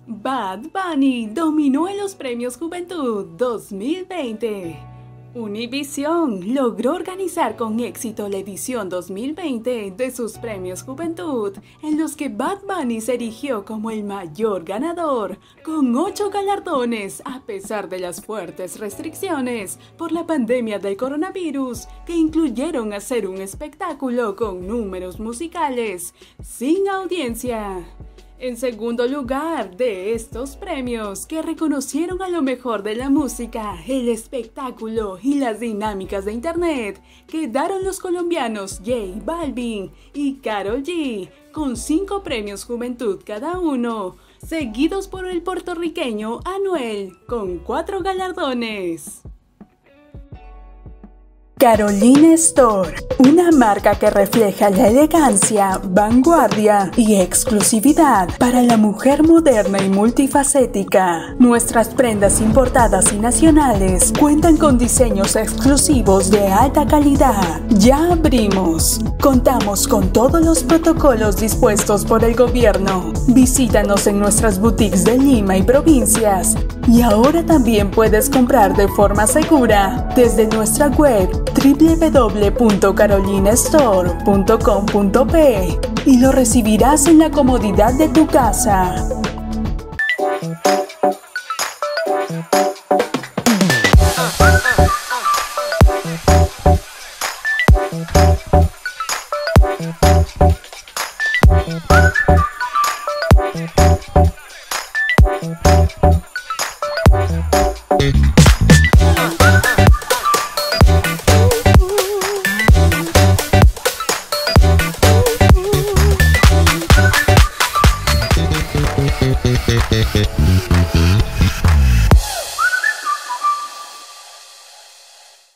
Bad Bunny dominó en los Premios Juventud 2020. Univision logró organizar con éxito la edición 2020 de sus Premios Juventud, en los que Bad Bunny se erigió como el mayor ganador, con 8 galardones a pesar de las fuertes restricciones por la pandemia del coronavirus, que incluyeron hacer un espectáculo con números musicales sin audiencia. En segundo lugar de estos premios, que reconocieron a lo mejor de la música, el espectáculo y las dinámicas de internet, quedaron los colombianos J Balvin y Karol G, con 5 premios Juventud cada uno, seguidos por el puertorriqueño Anuel, con 4 galardones. Carolina Store, una marca que refleja la elegancia, vanguardia y exclusividad para la mujer moderna y multifacética. Nuestras prendas importadas y nacionales cuentan con diseños exclusivos de alta calidad. Ya abrimos. Contamos con todos los protocolos dispuestos por el gobierno. Visítanos en nuestras boutiques de Lima y provincias. Y ahora también puedes comprar de forma segura desde nuestra web www.carolinastore.com.pe y lo recibirás en la comodidad de tu casa.